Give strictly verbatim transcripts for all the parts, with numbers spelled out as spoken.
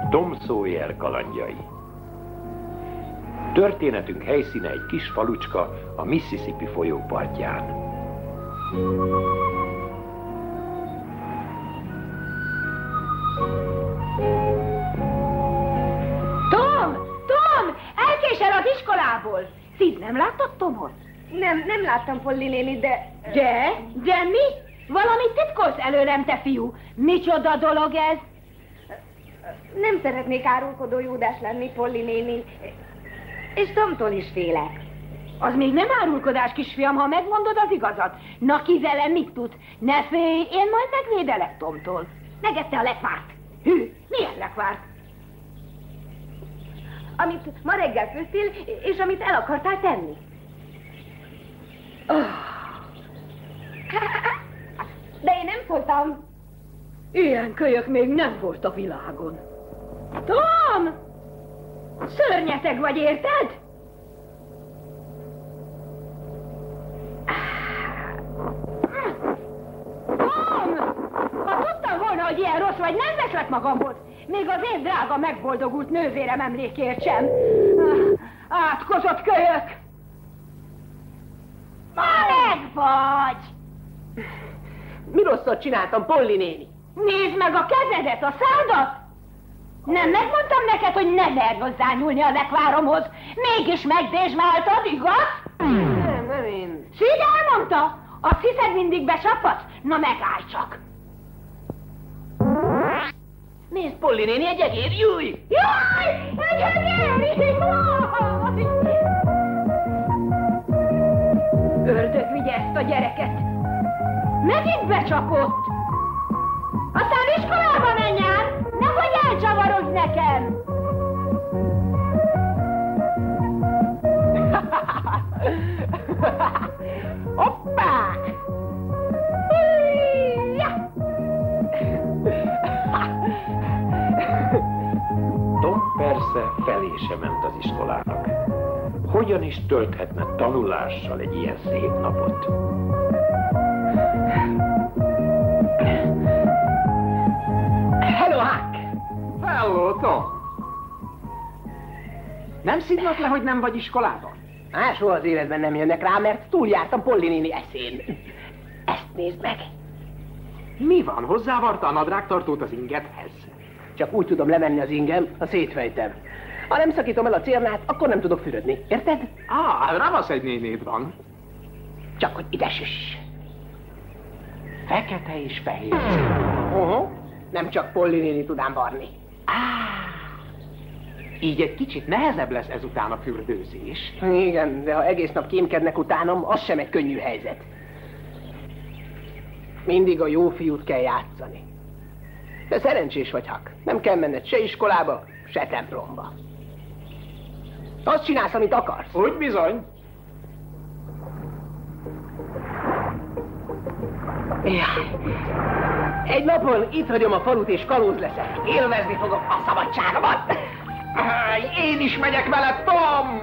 Tom Sawyer kalandjai. Történetünk helyszíne egy kis falucska a Mississippi folyó partján. Tom! Tom! Elkésel az iskolából! Sid, nem láttad Tomot? Nem, nem láttam Polly nénit, de... De? De mi? Valamit titkolsz előlem, te fiú! Micsoda dolog ez? Nem szeretnék árulkodó Júdás lenni, Polly néni. És Tomtól is félek. Az még nem árulkodás, kisfiam, ha megmondod az igazat. Na ki velem mit tud? Ne félj, én majd megvédelek Tomtól. Megette a lekvárt. Hű, milyen lekvárt? Amit ma reggel főztél, és amit el akartál tenni. Oh. De én nem szóltam. Ilyen kölyök még nem volt a világon. Tom! Szörnyeteg vagy, érted? Tom! Ha tudtam volna, hogy ilyen rossz vagy, nem veszlek magamból. Még az én drága megboldogult nővérem emlékért sem. Átkozott kölyök! Meleg vagy! Mi rosszat csináltam, Polly néni? Nézd meg a kezedet, a szádat! Nem megmondtam neked, hogy ne merj hozzányúlni a lekváromhoz. Mégis megdésmáltad, igaz? Nem, nem én. Sid elmondta? Azt hiszed, mindig becsaphatsz? Na megállj csak! Nézd, Polly néni, egy egér, jöjj! Jaj! Egy egér! Ördög vigye ezt a gyereket! Megint becsapott! Aztán iskolába menjen! Nehogy elcsavarodj nekem! Hoppá! Tom persze felé sem ment az iskolának. Hogyan is tölthetne tanulással egy ilyen szép napot? Hello, Huck! Hello, Tom! Nem szidnak le, hogy nem vagy iskolában? Á, soha az életben nem jönnek rá, mert túljártam Polly néni eszén. Ezt nézd meg! Mi van? Hozzávarta a nadrágtartót az ingethez? Csak úgy tudom lemenni az ingem, ha szétfejtem. Ha nem szakítom el a cérnát, akkor nem tudok fürödni. Érted? Á, ravasz egy nénéd van. Csak hogy ide süss. Fekete és fehér. Uh-huh. Nem csak Polly néni tudám varni. Á, így egy kicsit nehezebb lesz ezután a fürdőzés. Igen, de ha egész nap kémkednek utánom, az sem egy könnyű helyzet. Mindig a jó fiút kell játszani. De szerencsés vagy, Huck. Nem kell menned se iskolába, se templomba. Azt csinálsz, amit akarsz. Úgy bizony. Jaj. Egy napon itt hagyom a falut és kalóz leszek. Élvezni fogom a szabadságomat. Én is megyek vele, Tom!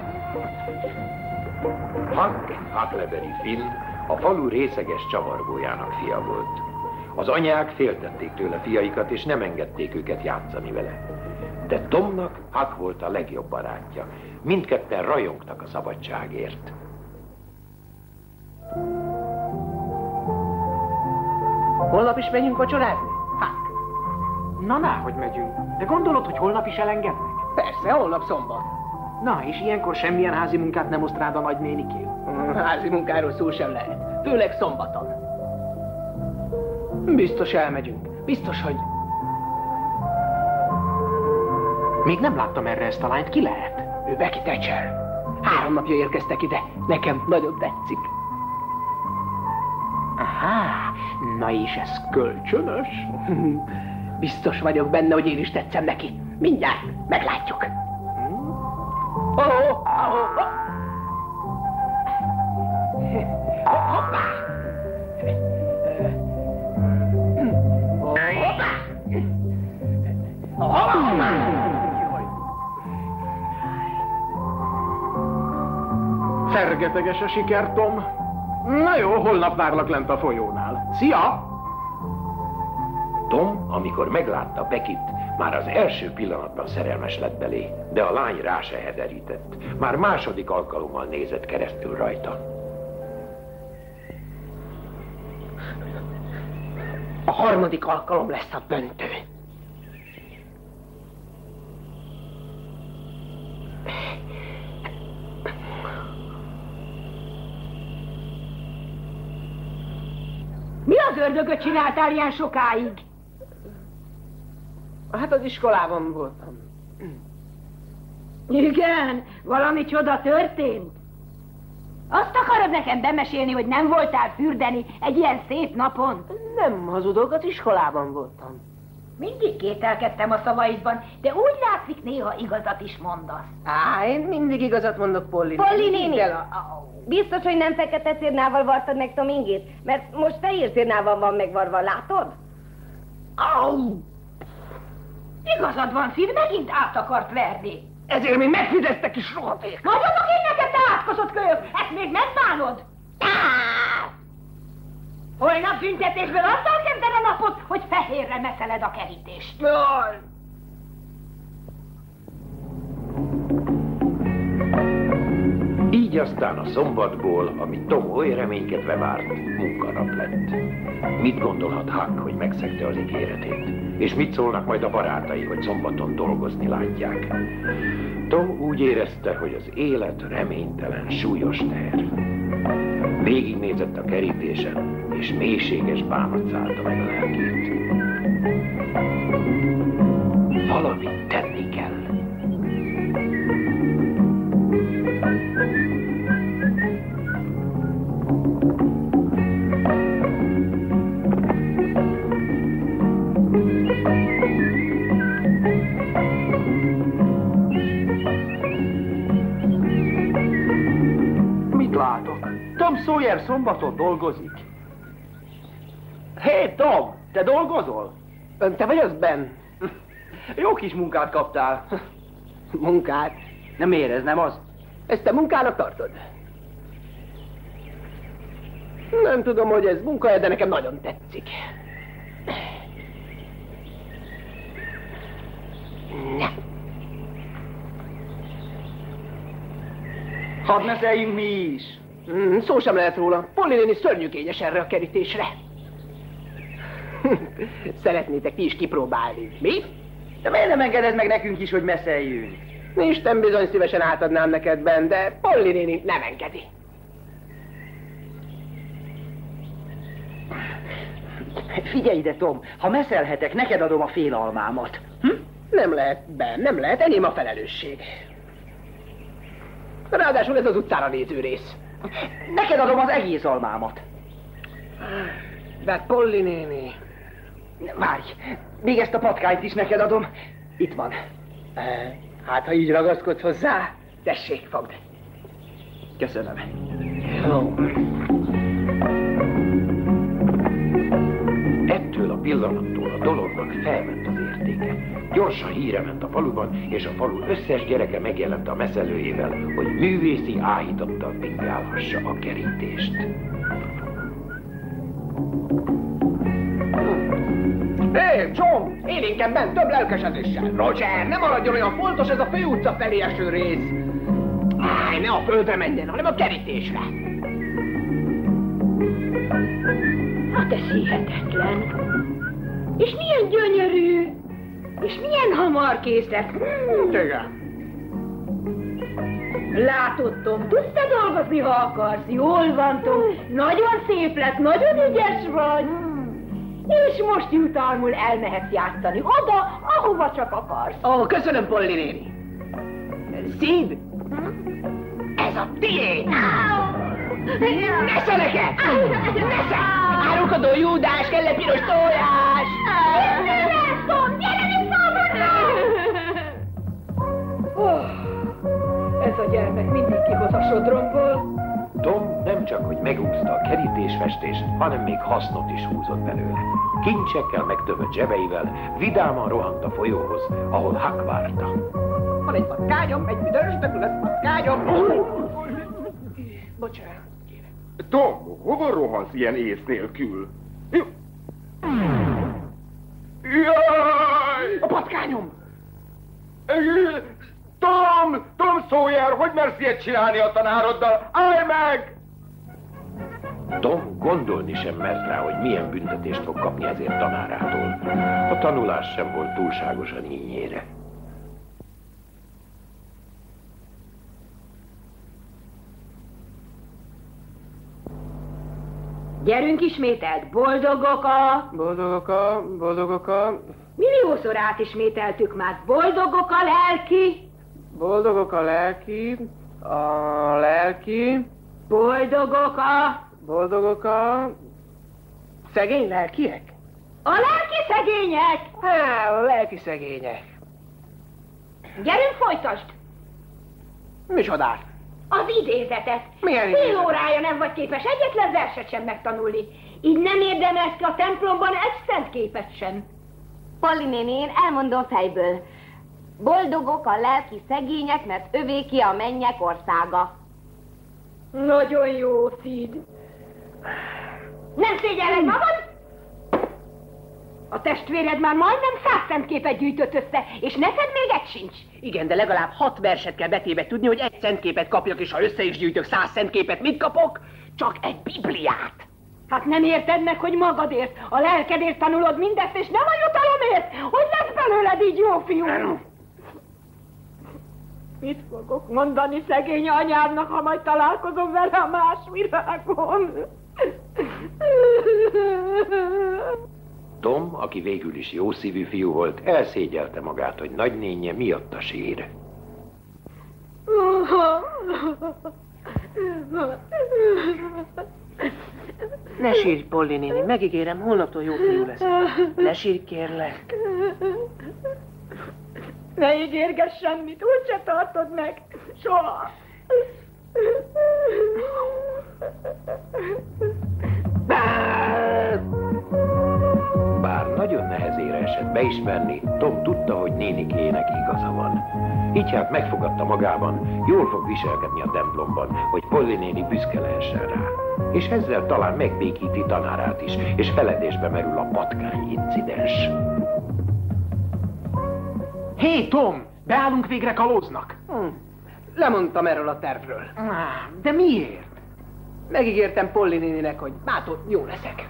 Huck Huckleberry Finn a falu részeges csavargójának fia volt. Az anyák féltették tőle fiaikat, és nem engedték őket játszani vele. De Tomnak Huck volt a legjobb barátja. Mindketten rajongtak a szabadságért. Holnap is megyünk vacsorázni? Huck. Na, ná, hogy megyünk. De gondolod, hogy holnap is elengednek? Persze, holnap szombat. Na, és ilyenkor semmilyen házi munkát nem oszt rád a nagynénikém? Házi munkáról szó sem lehet. Főleg szombaton. Biztos elmegyünk. Biztos, hogy... Még nem láttam erre ezt a lányt. Ki lehet? Ő Becky Thatcher. Három napja érkeztek ide. Nekem nagyon tetszik. Aha, na és ez kölcsönös? Biztos vagyok benne, hogy én is tetszem neki. Mindjárt meglátjuk. Oh, oh, oh, oh. Hoppá! Fergeteges a siker, Tom. Na jó, holnap várlak lent a folyónál. Szia! Tom, amikor meglátta Beckit, már az első pillanatban szerelmes lett belé, de a lány rá se hederített. Már második alkalommal nézett keresztül rajta. A harmadik alkalom lesz a döntő. Mi az ördögöt csináltál ilyen sokáig? Hát az iskolában voltam. Igen, valami csoda történt? Azt akarod nekem bemesélni, hogy nem voltál fürdeni egy ilyen szép napon? Nem hazudok, az iskolában voltam. Mindig kételkedtem a szavaidban, de úgy látszik, néha igazat is mondasz. Á, én mindig igazat mondok, Polly. Polly néni, A... biztos, hogy nem fekete cirnával vartad meg Tom ingét? Mert most fehér cirnával van megvarva, látod? Au! Igazad van, Sid, megint át akart verni. Ezért még megfizettek is rohadék. Nagyobak én neked, te átkozott kölyök! Ezt még megbánod? Holnap büntetésből azzal kezded a napot, hogy fehérre meszeled a kerítést. Jaj! Így aztán a szombatból, amit Tom oly reménykedve várt, munkanap lett. Mit gondolhat Huck, hogy megszegte az ígéretét? És mit szólnak majd a barátai, hogy szombaton dolgozni látják? Tom úgy érezte, hogy az élet reménytelen, súlyos teher. Végignézett a kerítésen, és mélységes bánat szállta meg a lelkét. Valamit tenni kell. Mit látok? Tom Sawyer szombaton dolgozik. Hé, hey, Tom, te dolgozol? Te vagy az, Ben? Jó kis munkát kaptál. Munkát? Nem érez, nem az? Ezt te munkának tartod? Nem tudom, hogy ez munka, de nekem nagyon tetszik. Ne. Hadd meszeljünk mi is. Mm, szó sem lehet róla. Polly néni szörnyű kényes erre a kerítésre. Szeretnétek ti is kipróbálni. Mi? De miért nem engeded meg nekünk is, hogy messzeljünk? Isten bizony szívesen átadnám neked, Ben, de Polly néni nem engedi. Figyelj ide, Tom, ha messzelhetek, neked adom a fél almámat. Hm? Nem lehet, Ben, nem lehet, enyém a felelősség. Ráadásul ez az utcára néző rész. Neked adom az egész almámat. De Polly néni... Várj, még ezt a patkányt is neked adom. Itt van. Hát, ha így ragaszkodsz hozzá, tessék, fogd. Köszönöm. Jó. Ettől a pillanattól a dolognak felment az értéke. Gyorsan híre ment a faluban, és a falu összes gyereke megjelent a meszelőjével, hogy művészi áhítottal pingálhassa a kerítést. Hé, hey, John! Élénken bent több lelkesedéssel. Roger, nem maradjon olyan foltos ez a főutca felé eső rész. Áj, ne a földre menjen, hanem a kerítésre. Hát ez hihetetlen. És milyen gyönyörű. És milyen hamar kész lett. Hmm. Igen. Látod, Tom, tudsz te dolgozni, ha akarsz. Jól van, Tom. Nagyon szép lett, nagyon ügyes vagy. És most jutalmul elmehetsz játszani oda, ahova csak akarsz. Ó, köszönöm, Polly néni. Sid, ez a tiéd. Nesze neked! Nesze! Árulkodó Júdás, kell egy piros tojás! Gyere, Tom, gyere vissza a Ez a gyermek mindig kihoz a sodromból. Tom nem csak, hogy megúszta a kerítésfestést, hanem még hasznot is húzott belőle. Kincsekkel megtömött zsebeivel vidáman rohant a folyóhoz, ahol Huck várta. Van egy patkányom, egy büdös, betülött patkányom. Bocsánat, kérem. Tom, hova rohansz ilyen ész nélkül? Jaj! A patkányom! Tom! Tom Sawyer, hogy mersz ilyet csinálni a tanároddal? Állj meg! Tom gondolni sem mert rá, hogy milyen büntetést fog kapni ezért tanárától. A tanulás sem volt túlságosan ínyére. Gyerünk ismételt, boldogok a... Boldogok a, boldogok a... Milliószor átismételtük már, boldogok a lelki... Boldogok a lelki... A lelki... Boldogok a... Boldogok a... Szegény lelkiek? A lelki szegények! Há, a lelki szegények. Gyerünk, folytasd! Micsodát? Az idézetet. Milyen Fél idézetet? órája nem vagy képes egyetlen verset sem megtanulni. Így nem érdemelsz ki a templomban egy szent képet sem. Polly néni, én elmondom fejből. Boldogok a lelki szegények, mert övéki a mennyek országa. Nagyon jó, Sid. Nem szégyelled magad? A testvéred már majdnem száz szentképet gyűjtött össze, és neked még egy sincs. Igen, de legalább hat verset kell betéve tudni, hogy egy szentképet kapjak, és ha össze is gyűjtök száz szentképet, mit kapok? Csak egy Bibliát. Hát nem érted meg, hogy magadért, a lelkedért tanulod mindezt, és nem a jutalomért, hogy lesz belőled így jó fiú. Mit fogok mondani szegény anyádnak, ha majd találkozom vele a más világon? Tom, aki végül is jószívű fiú volt, elszégyelte magát, hogy nagynénje miatta sír. Ne sírj, Polly néni, megígérem, holnaptól jó fiú leszek. Ne sírj, kérlek. Ne ígérgess semmit, úgyse tartod meg. Soha. Bár nagyon nehezére esett beismerni, Tom tudta, hogy nénikének igaza van. Így hát megfogadta magában, jól fog viselkedni a templomban, hogy Polly néni büszke lehessen rá. És ezzel talán megbékíti tanárát is, és feledésbe merül a patkány incidens. Hé, Tom! Beállunk végre kalóznak? Hm. Lemondtam erről a tervről. De miért? Megígértem Polly néninek, hogy mától jó leszek.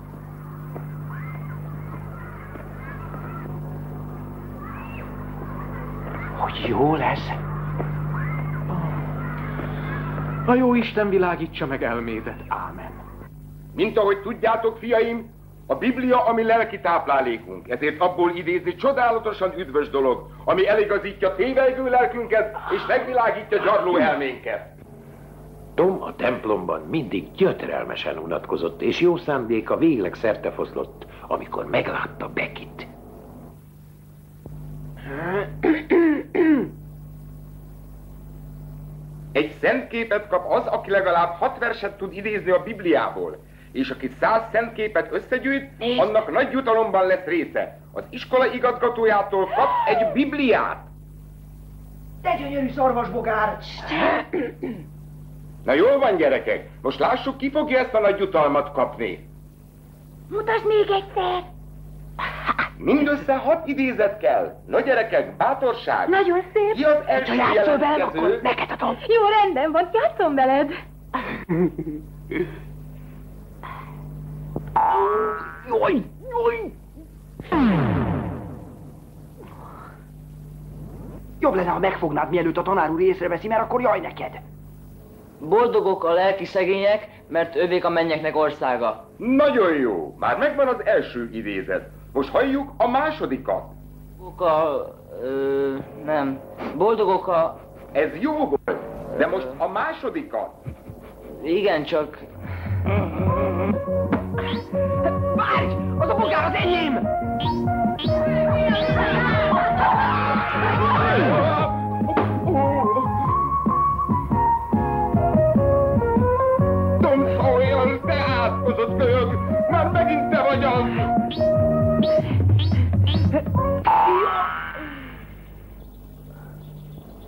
Hogy jó lesz? A jó Isten világítsa meg elmédet. Ámen. Mint ahogy tudjátok, fiaim, a Biblia a mi lelki táplálékunk, ezért abból idézni csodálatosan üdvös dolog, ami eligazítja tévejgő lelkünket és megvilágítja gyarló elménket. Tom a templomban mindig gyötrelmesen unatkozott, és jó szándéka végleg szertefoszlott, amikor meglátta Beckit. Egy szentképet kap az, aki legalább hat verset tud idézni a Bibliából, és aki száz szentképet összegyűjt, annak nagy jutalomban lesz része. Az iskola igazgatójától kap egy Bibliát. De gyönyörű szarvasbogár! Na jól van, gyerekek, most lássuk, ki fogja ezt a nagy jutalmat kapni. Mutasd még egyszer. Mindössze hat idézet kell. Na gyerekek, bátorság! Nagyon szép. Ki az első Játszol velem, jelentkező? akkor neked adom. Jó, rendben van, játszom veled. Jaj, jaj! Jobb lenne, ha megfognád, mielőtt a tanár úr észreveszi, mert akkor jaj neked. Boldogok a lelki szegények, mert övék a mennyeknek országa. Nagyon jó, már megvan az első idézet. Most halljuk a másodikat. Boldogok a... Ö, nem. Boldogok a... Ez jó volt, de most a másodikat. Igen, csak... Várj! Az a bogár az enyém! Tom Sawyer, te átkozott kölyök! Már megint te vagy az!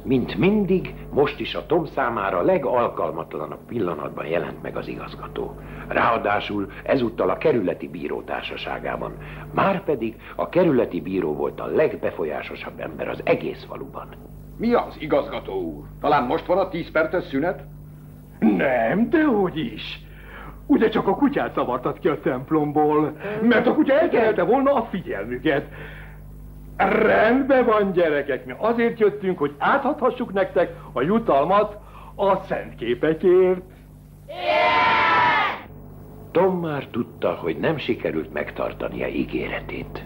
Mint mindig, most is a Tom számára legalkalmatlanabb pillanatban jelent meg az igazgató. Ráadásul ezúttal a kerületi bíró társaságában. Márpedig a kerületi bíró volt a legbefolyásosabb ember az egész faluban. Mi az, igazgató úr? Talán most van a tíz perces szünet? Nem, dehogy is. Ugye csak a kutyát zavartad ki a templomból, mert a kutya elterelte volna a figyelmüket. Rendben van, gyerekek, mi azért jöttünk, hogy átadhassuk nektek a jutalmat a szent képekért. Yeah! Tom már tudta, hogy nem sikerült megtartania ígéretét.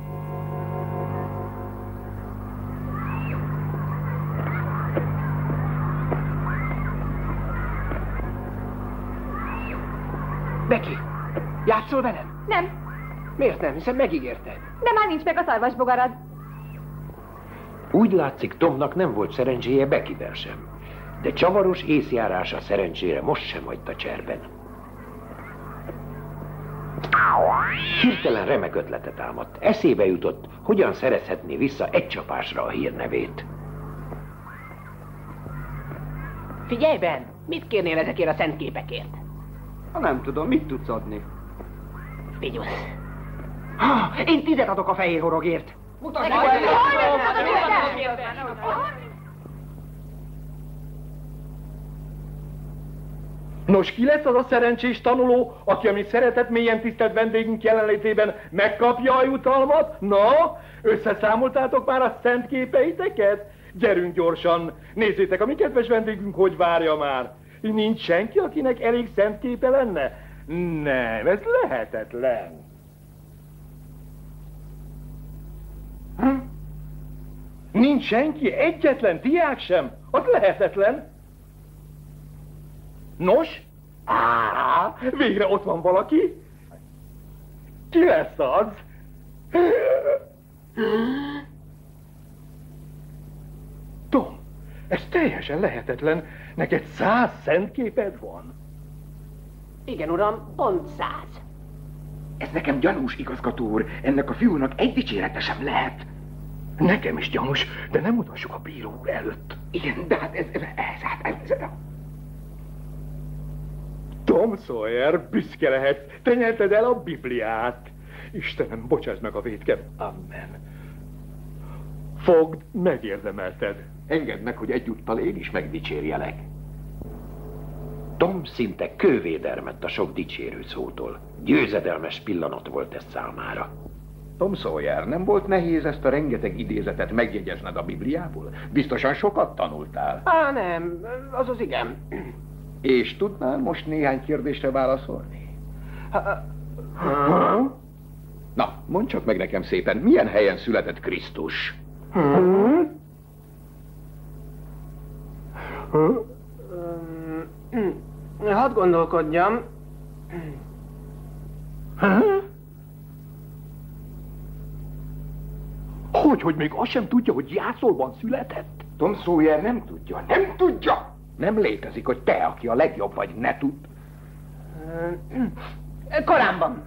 Becky, játszol velem? Nem. Miért nem? Hiszen megígérted. De már nincs meg a szarvasbogarad. Úgy látszik, Tomnak nem volt szerencséje Beckyvel sem. De csavaros észjárása szerencsére most sem hagyta cserben. Hirtelen remek ötlete támadt. Eszébe jutott, hogyan szerezhetné vissza egy csapásra a hírnevét. Figyelj, Ben! Mit kérnél ezekért a szent képekért? Ha nem tudom, mit tudsz adni? Figyelsz! Ha, én tizet adok a fehér horogért! Mutasd meg! Nos, ki lesz az a szerencsés tanuló, aki a mi szeretetmélyen tisztelt vendégünk jelenlétében megkapja a jutalmat? Na, összeszámoltátok már a szent képeiteket? Gyerünk gyorsan, nézzétek, a mi kedves vendégünk hogy várja már. Nincs senki, akinek elég szent képe lenne? Nem, ez lehetetlen. Hm? Nincs senki, egyetlen diák sem? Az lehetetlen. Nos? Á, végre ott van valaki. Ki lesz az? Tom, ez teljesen lehetetlen. Neked száz szent képed van? Igen, uram, pont száz. Ez nekem gyanús, igazgató úr. Ennek a fiúnak egy dicsérete sem lehet. Nekem is gyanús, de nem mutassuk a bíró úr előtt. Igen, de hát ez... ez, hát ez, ez Tom Sawyer, büszke lehetsz, te nyerted el a Bibliát. Istenem, bocsáss meg a vétkem. Amen. Fogd, megérdemelted. Engedd meg, hogy egyúttal én is megdicsérjelek. Tom szinte kővé dermedt a sok dicsérő szótól. Győzedelmes pillanat volt ez számára. Tom Sawyer, nem volt nehéz ezt a rengeteg idézetet megjegyezned a Bibliából? Biztosan sokat tanultál. Á, nem, azaz igen. És tudnál most néhány kérdésre válaszolni? Ha, ha? Na, mondd csak meg nekem szépen, milyen helyen született Krisztus? Hmm? Hmm? Hadd gondolkodjam. Hogy, hogy még azt sem tudja, hogy Jászolban született? Tom Sawyer nem tudja, nem tudja! Nem létezik, hogy te, aki a legjobb vagy, ne tudd. Korábban.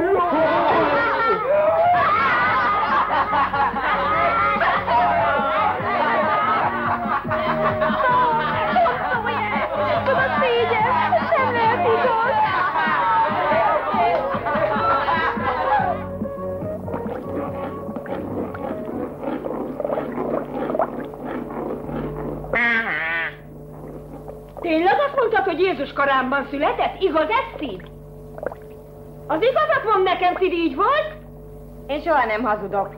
Tényleg azt mondtad, hogy Jézus korábban született? Igaz ez, Sid? Az igazat mond nekem, Sid, így volt? Én soha nem hazudok.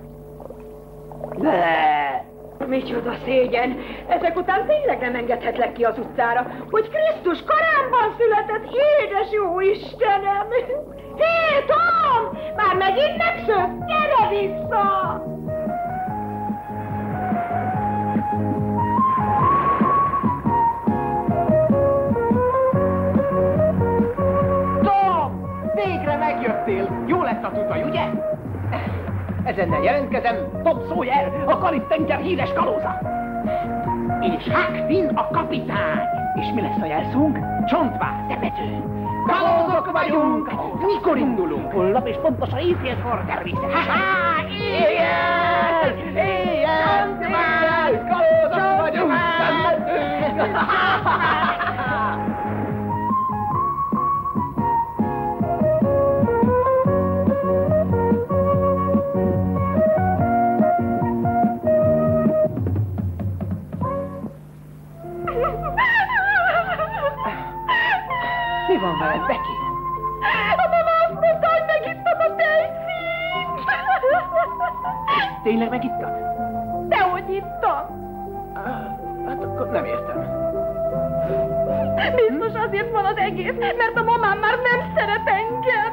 De... Micsoda szégyen! Ezek után tényleg nem engedhetlek ki az utcára, hogy Krisztus korábban született, édes jó Istenem! Hé, Tom! Már megint nem szöv? Gyere vissza! Végre megjöttél! Jó lett a tutaj, ugye? Ezennel jelentkezem, Tom Sawyer, a Karib-tenger híres kalóza. És Huck Finn a kapitány. És mi lesz a jelszónk? Csontvá, temető. Kalózok vagyunk! Mikor indulunk? Holnap és pontosan éjfélkor természetesen. Ha-ha! Éjjel! Éjjel! Csontvá! Kalózok vagyunk! szomszédjat. Dehogy hittam. Hát akkor nem értem. Biztos azért van az egész, mert a mamám már nem szeret engem.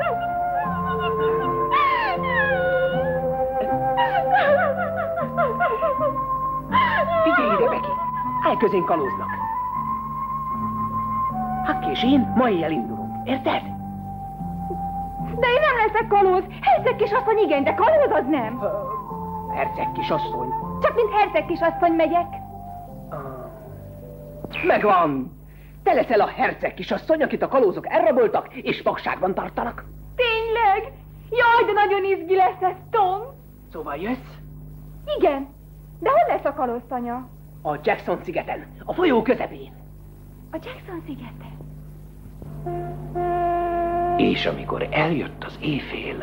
Figyelj ide, Becky! Állj közén kalóznak! Huck és én ma éjjel indulunk, érted? De én nem leszek kalóz. Herceg kisasszony igen, de kalóz az nem. Herceg kisasszony. Csak mint herceg kisasszony megyek. Megvan! Te leszel a herceg kisasszony, akit a kalózok elraboltak és fogságban tartanak. Tényleg? Jaj, de nagyon izgi lesz ez, Tom. Szóval jössz? Igen. De hol lesz a kalóztanya? A Jackson szigeten, a folyó közepén. A Jackson szigeten. És amikor eljött az éjfél,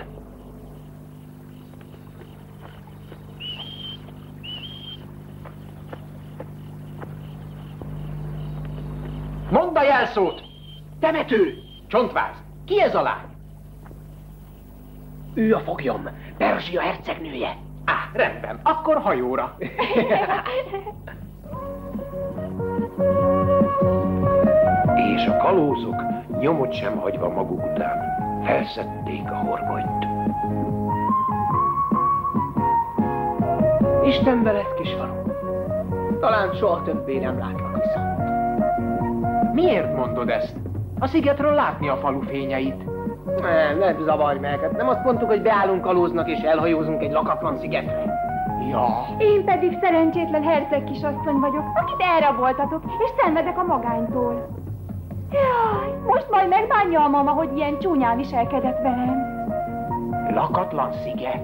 mondd a jelszót! Temető! Csontváz! Ki ez a lány? Ő a foglyom, Perzsia hercegnője. Á, rendben, akkor hajóra. és a kalózok nyomot sem hagyva maguk után felszedték a horgonyt. Isten veled, kisfalu. Talán soha többé nem látlak viszont. Miért mondod ezt? A szigetről látni a falu fényeit. Nem, nem zavarj meg. Hát nem azt mondtuk, hogy beállunk kalóznak és elhajózunk egy lakatlan szigetre. Ja. Én pedig szerencsétlen herceg kisasszony vagyok, akit elraboltatok, és szenvedek a magánytól. Jaj, most majd megbánja a mama, hogy ilyen csúnyán viselkedett velem. Lakatlan sziget?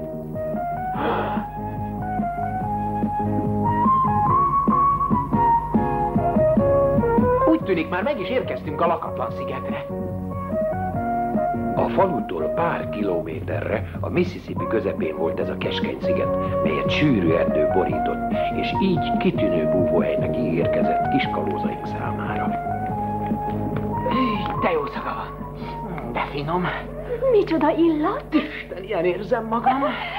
Úgy tűnik, már meg is érkeztünk a lakatlan szigetre. A falutól pár kilométerre a Mississippi közepén volt ez a keskeny sziget, melyet sűrű erdő borított, és így kitűnő búvóhelynek ígérkezett kiskalózaink számára. Te jó szaga van, de finom. Micsoda illat? Isten, ilyen érzem magam.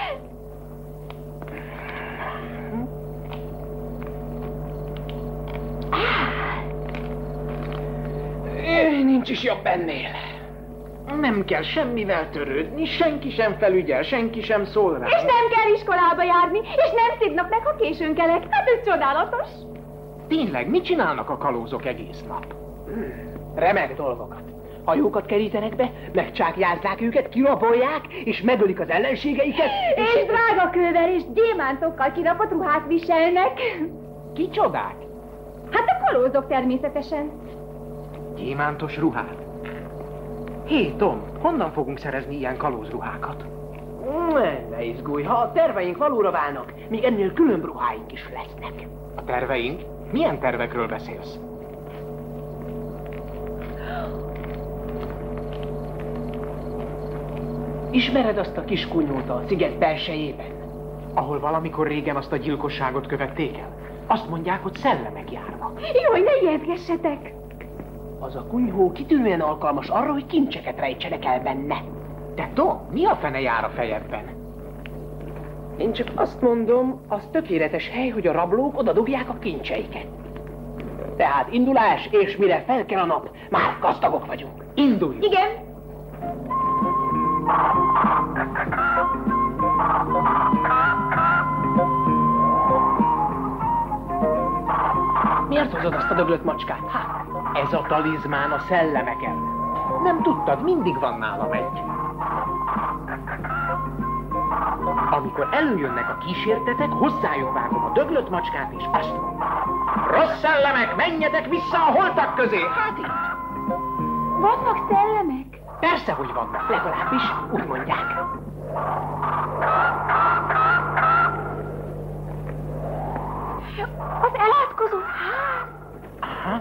Nincs is jobb ennél. Nem kell semmivel törődni, senki sem felügyel, senki sem szól rá. És nem kell iskolába járni, és nem szidnak meg, ha későn kelek. Hát ez csodálatos. Tényleg, mit csinálnak a kalózok egész nap? Remek dolgokat. Hajókat kerítenek be, megcsákjázzák őket, kirabolják, és megölik az ellenségeiket. És, és drága kővel és gyémántokkal kirakott ruhát viselnek. Kicsodák? Hát a kalózok természetesen. Gyémántos ruhát? Hé, Tom, honnan fogunk szerezni ilyen kalózruhákat? Ne, ne izgulj, ha a terveink valóra válnak, még ennél különb ruháink is lesznek. A terveink? Milyen tervekről beszélsz? Ismered azt a kis kunyhót a sziget belsejében? Ahol valamikor régen azt a gyilkosságot követték el? Azt mondják, hogy szellemek járnak. Jaj, ne ijeszgessetek! Az a kunyhó kitűnően alkalmas arra, hogy kincseket rejtsenek el benne. De Tom, mi a fene jár a fejedben? Én csak azt mondom, az tökéletes hely, hogy a rablók oda dugják a kincseiket. Tehát indulás, és mire fel kell a nap, már gazdagok vagyunk. Indulj! Igen. Miért hozod azt a döglött macskát? Hát, ez a talizmán a szellemek ellen. Nem tudtad, mindig van nálam egy. Amikor előjönnek a kísértetek, hozzájuk vágom a döglött macskát, és azt mondom: rossz szellemek, menjetek vissza a holtak közé! Hát így. Vannak szellemek? Persze, hogy vannak, legalábbis úgy mondják. Az elátkozott ház. Aha.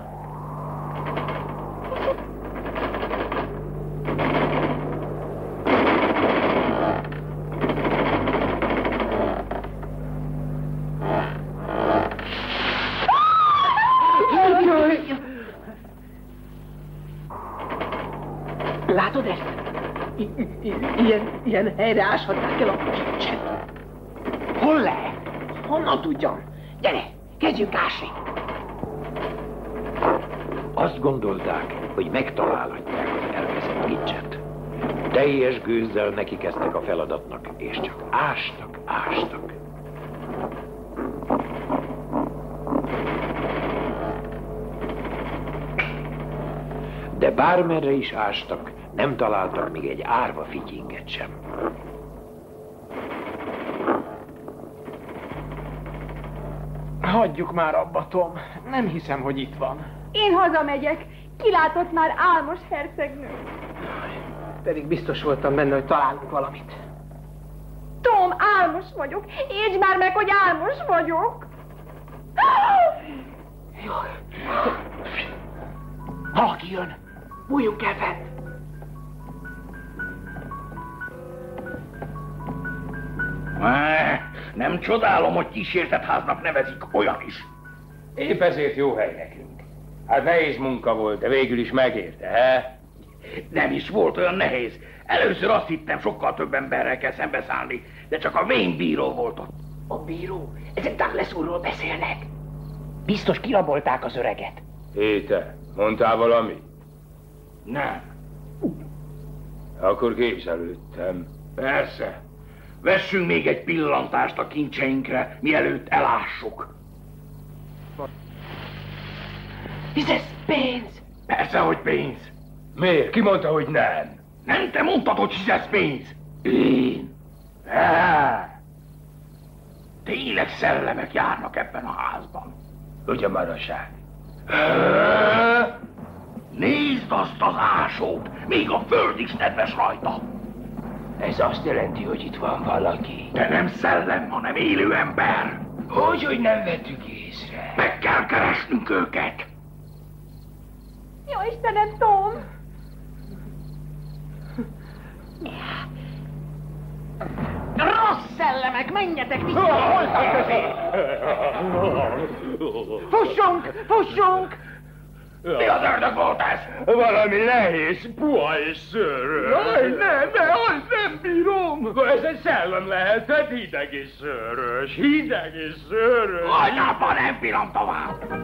Látod ezt? I- i- ilyen, ilyen helyre áshatták el a kincset. Hol lehet? Honnan tudjam? Gyere, kezdjünk ásni. Azt gondolták, hogy megtalálhatják az elveszett kincset. Teljes gőzzel nekikezdtek a feladatnak, és csak ástak, ástak. De bármerre is ástak, nem találtak még egy árva fityinget sem. Hagyjuk már abba, Tom. Nem hiszem, hogy itt van. Én hazamegyek. Kilátott már álmos hercegnő. Pedig biztos voltam benne, hogy találunk valamit. Tom, álmos vagyok. Értsd már meg, hogy álmos vagyok. Jó. Valaki jön. Bújjunk el fent. Nem csodálom, hogy kísértett háznak nevezik, olyan is. Épp ezért jó hely nekünk. Hát nehéz munka volt, de végül is megérte, he? Nem is volt olyan nehéz. Először azt hittem, sokkal több emberrel kell szembeszállni, de csak a vén bíró volt ott. A bíró? Ezek Douglas úrról beszélnek. Biztos kirabolták az öreget. Hé te, mondtál valami? Nem. Akkor képzelődtem. Persze. Vessünk még egy pillantást a kincseinkre, mielőtt elássuk. Hisz ez pénz? Persze, hogy pénz. Miért? Ki mondta, hogy nem? Nem te mondtad, hogy hisz ez pénz? Én. Há. Tényleg szellemek járnak ebben a házban. Hogy a maraság? Há. Nézd azt az ásót, még a föld is nedves rajta. Ez azt jelenti, hogy itt van valaki. De nem szellem, hanem élő ember. Hogy, hogy nem vettük észre? Meg kell keresnünk őket. Jó Istenem, Tom! Rossz szellemek, menjetek vissza a holtak közé! Fussunk, fussunk! Mi az ördög volt ez? Valami nehéz, puha és szőrös. Jaj, ne, ne, azt nem bírom! Ez egy szellem lehetett, hideg és szőrös, hideg és szőrös. Agyában nem bírom tovább!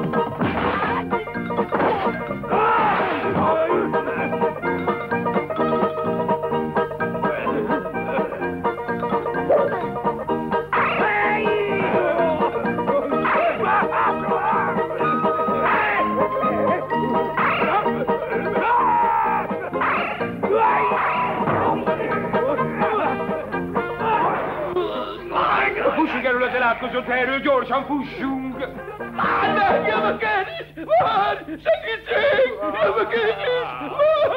Fussunk elől az elátkozott helyről, gyorsan fussunk! Már ne, jövök én is! Már! Segítség! Jövök én is!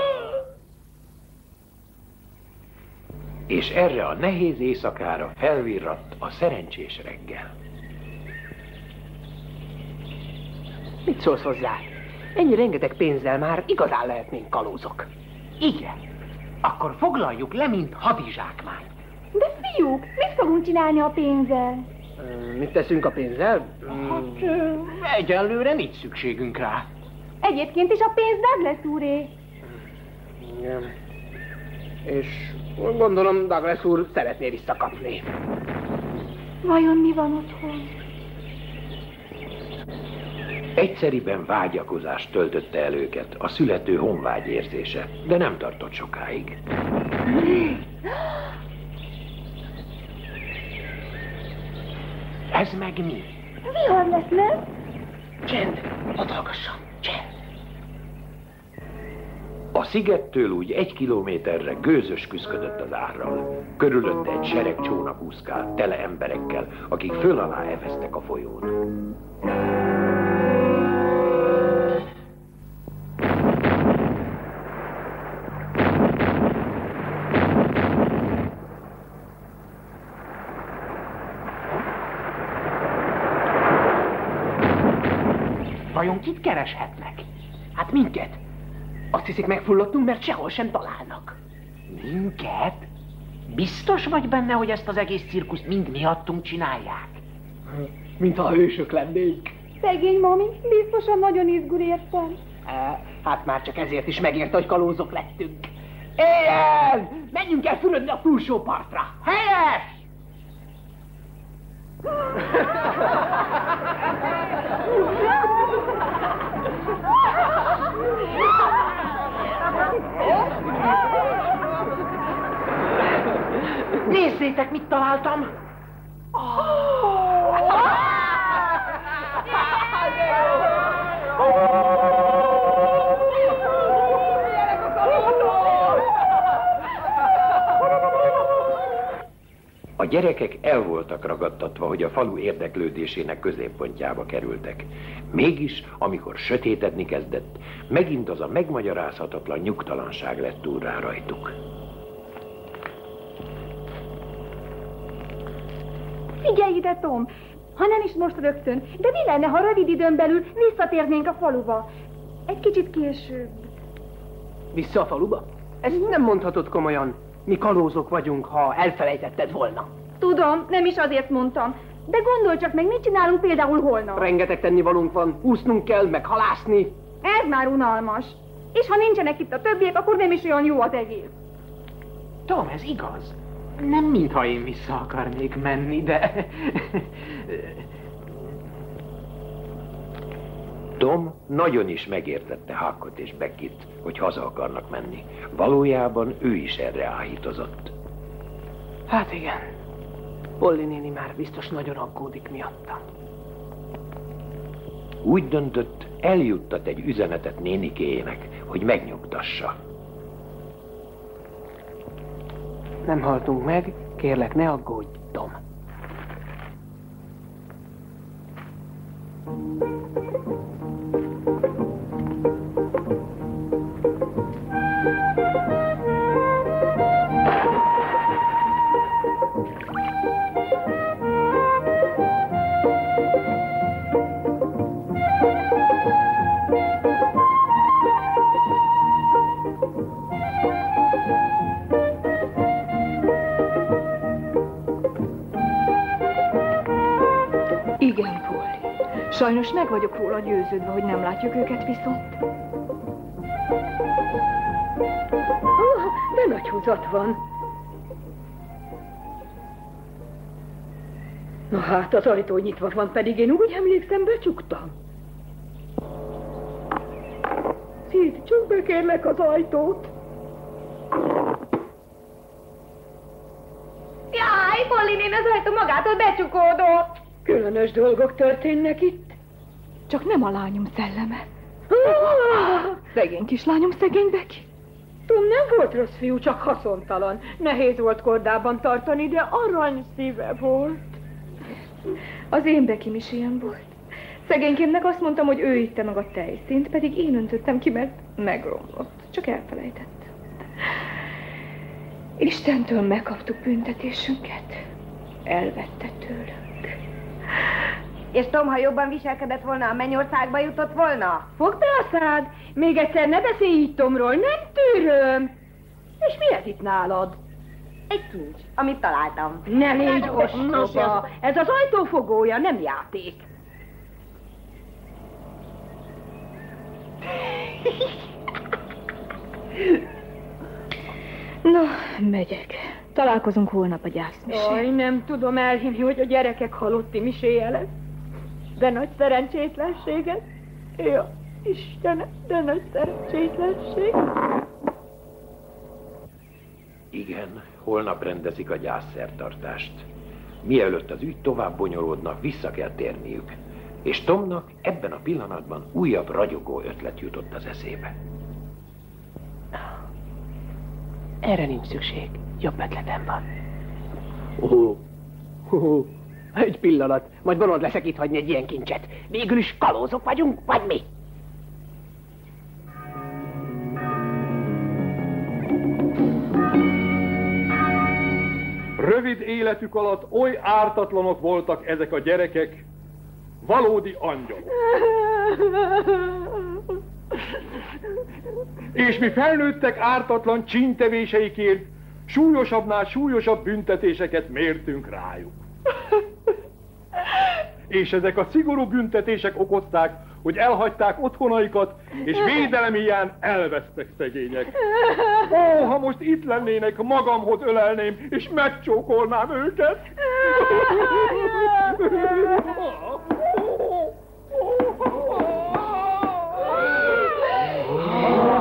És erre a nehéz éjszakára felvirratt a szerencsés reggel. Mit szólsz hozzá? Ennyi rengeteg pénzzel már igazán lehetnénk kalózok. Igen. Akkor foglaljuk le, mint hadizsákmány. De fiúk, mit fogunk csinálni a pénzzel? Mit teszünk a pénzzel? Hát, Egyelőre nincs szükségünk rá. egyébként is a pénz Douglas úré. Igen. És gondolom Douglas úr szeretné visszakapni. Vajon mi van otthon? Egyszeriben vágyakozást töltötte el őket, a születő honvágy érzése, de nem tartott sokáig. Ez meg mi? Vihar lesz, nem? Csend! Hadd hallgassam! Csend! A szigettől úgy egy kilométerre gőzös küszködött az árral. Körülötte egy sereg csónak úszkált, tele emberekkel, akik föl alá eveztek a folyón. Vajon kit kereshetnek? Hát minket. Azt hiszik, megfulladtunk, mert sehol sem találnak. Minket? Biztos vagy benne, hogy ezt az egész cirkuszt mind miattunk csinálják? Mintha hősök lennénk. Szegény mami, biztosan nagyon izgul értem. Hát már csak ezért is megérte, hogy kalózok lettünk. Éjjel! Menjünk el fürödni a túlsó partra! Helyes! Nézzétek, mit találtam! A gyerekek el voltak ragadtatva, hogy a falu érdeklődésének középpontjába kerültek. Mégis, amikor sötétedni kezdett, megint az a megmagyarázhatatlan nyugtalanság lett úrrá rajtuk. Figyelj ide, Tom! Ha nem is most rögtön, de mi lenne, ha rövid időn belül visszatérnénk a faluba? Egy kicsit később. Vissza a faluba? Ezt nem mondhatod komolyan. Mi kalózok vagyunk, ha elfelejtetted volna. Tudom, nem is azért mondtam. De gondolj csak meg, mit csinálunk például holnap? Rengeteg tennivalónk van, úsznunk kell, meg halászni. Ez már unalmas. És ha nincsenek itt a többiek, akkor nem is olyan jó az egész. Tom, ez igaz. Nem mintha én vissza akarnék menni, de... Tom nagyon is megértette Huckot és Beckit, hogy haza akarnak menni. Valójában ő is erre áhítozott. Hát igen. Polly néni már biztos nagyon aggódik miattam. Úgy döntött, eljuttat egy üzenetet nénikéjének, hogy megnyugtassa. Nem haltunk meg, kérlek, ne aggódj, Tom. Igen, Polly. Sajnos meg vagyok róla győződve, hogy nem látjuk őket viszont. Oh, de nagy húzat van. Na hát, az ajtó nyitva van, pedig én úgy emlékszem, becsuktam. Sid, csukd be kérlek az ajtót. Jaj, Polly nén, az ajtó magától becsukódott. Különös dolgok történnek itt. Csak nem a lányom szelleme. Szegény kislányom, szegény Becky. Tom nem volt rossz fiú, csak haszontalan. Nehéz volt kordában tartani, de arany szíve volt. Az én Beckym is ilyen volt. Szegénykémnek azt mondtam, hogy ő itte meg a tejszínt, pedig én öntöttem ki, mert megromlott. Csak elfelejtett. Istentől megkaptuk büntetésünket. Elvette tőlünk. És Tom, ha jobban viselkedett volna, a mennyországba jutott volna? Fogd be a szád! Még egyszer ne beszélj így Tomról, nem tűröm! És mi ez itt nálad? Egy kincs, amit találtam. Ne légy ostoba! Ez az ajtófogója, nem játék. Na, megyek. Találkozunk holnap a gyászmisén. Aj, nem tudom elhívni, hogy a gyerekek halotti miséje lesz. De nagy szerencsétlenséget. Ja, Istenem, de nagy szerencsétlenség. Igen, holnap rendezik a gyászszertartást. Mielőtt az ügy tovább bonyolódna, vissza kell térniük. És Tomnak ebben a pillanatban újabb ragyogó ötlet jutott az eszébe. Erre nincs szükség. Jobb ötletem van. Ó, ó, egy pillanat. Majd bolond leszek itt hagyni egy ilyen kincset. Végül is kalózok vagyunk, vagy mi? Rövid életük alatt oly ártatlanok voltak ezek a gyerekek, valódi angyalok. És mi felnőttek ártatlan csíntevéseikért súlyosabbnál súlyosabb büntetéseket mértünk rájuk. És ezek a szigorú büntetések okozták, hogy elhagyták otthonaikat, és védelem hiány elvesztek szegények. Ó, ha most itt lennének, magamhoz ölelném, és megcsókolnám őket.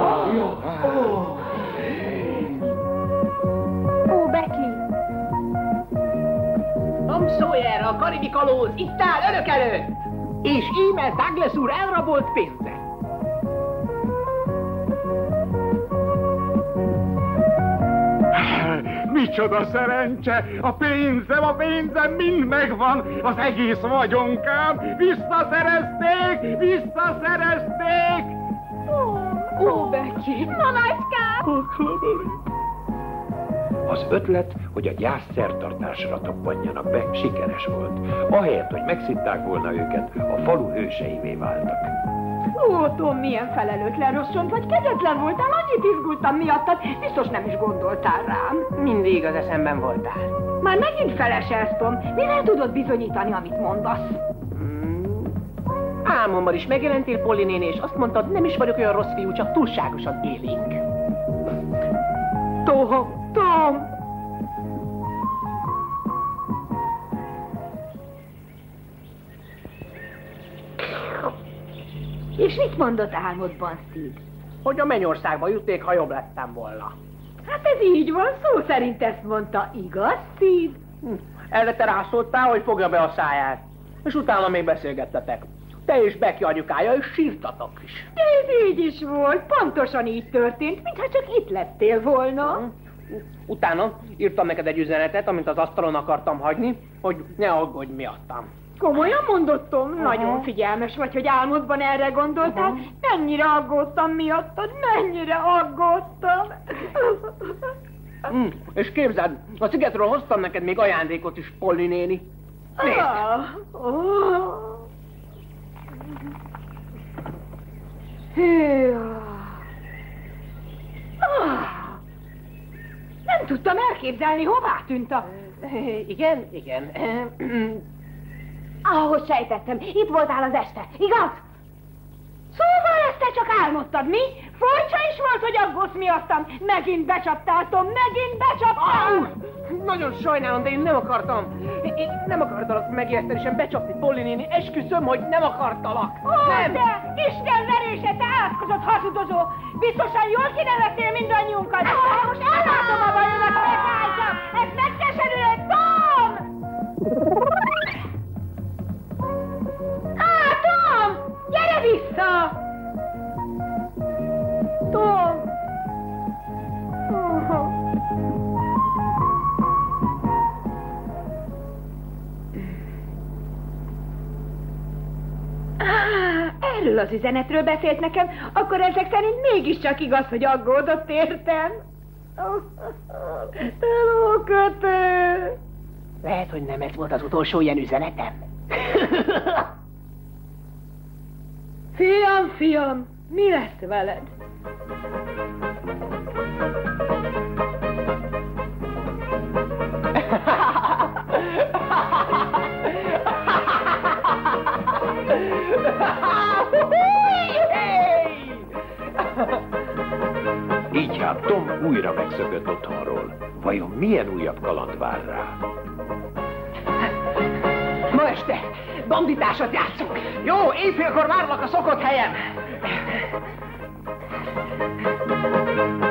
Ó, Becky! Holmes itt áll önök előtt, és íme Douglas úr elrabolt pénze. Micsoda szerencse! A pénzem, a pénzem mind megvan! Az egész vagyonkám! Visszaszerezték! Visszaszerezték! Ó, ó Becky! Mamáskám! Az ötlet, hogy a gyász szertartásra toppanjanak be, sikeres volt. Ahelyett, hogy megszitták volna őket, a falu hőseivé váltak. Ó, Tom, milyen felelőtlen rosszont vagy, kegyetlen voltál, annyit izgultam miattad, biztos nem is gondoltál rám. Mindig az eszemben voltál. Már megint feleselsz, Tom, mivel tudod bizonyítani, amit mondasz? Hmm. Álmomban is megjelentél, Polly néni, és azt mondtad, nem is vagyok olyan rossz fiú, csak túlságosan élénk. Tom, Tom! És mit mondott álmodban, Steve? Hogy a mennyországba jutnék, ha jobb lettem volna. Hát ez így van, szó szerint ezt mondta, igaz, Steve? Hm. Erre te rászóltál, hogy fogja be a száját. És utána még beszélgettetek. Te és Becky anyukája, és sírtatok is. Ez így is volt, pontosan így történt, mintha csak itt lettél volna. Hm. Utána írtam neked egy üzenetet, amit az asztalon akartam hagyni, hogy ne aggódj miattam. Komolyan mondottam? Uh-huh. Nagyon figyelmes vagy, hogy álmodban erre gondoltál. Uh-huh. Mennyire aggódtam miattad, mennyire aggódtam. Mm, és képzeld, a szigetről hoztam neked még ajándékot is, Polly néni. Nézd! Oh. Oh. Hű. Oh. Nem tudtam elképzelni, hová tűnt a... Igen, igen. Ahogy sejtettem, itt voltál az este, igaz? Szóval ezt te csak álmodtad, mi? Furcsa is volt, hogy aggódsz miattam. Megint becsaptál, Tom, megint becsaptál! Ah, nagyon sajnálom, de én nem akartam. Én nem akartalak megértenesen becsapni, Polly néni. Esküszöm, hogy nem akartalak. Ó, nem. De Isten verése, te átkozott hazudozó! Biztosan jól kinevettél mindannyiunkat. Ah, most ellátom a bajodat, megvágyam! Ez megkeserült, Tom! Á, Tom! Gyere vissza! Tom! Oh. Ah, erről az üzenetről beszélt nekem, akkor ezek szerint mégiscsak igaz, hogy aggódott, értem? Telókötő! Lehet, hogy nem ez volt az utolsó ilyen üzenetem. Fiam, fiam, mi lesz veled? Így hát Tom újra megszökött otthonról. Vajon milyen újabb kaland vár rá? Ma este banditásat játszunk. Jó, éjfélkor várlak a szokott helyen.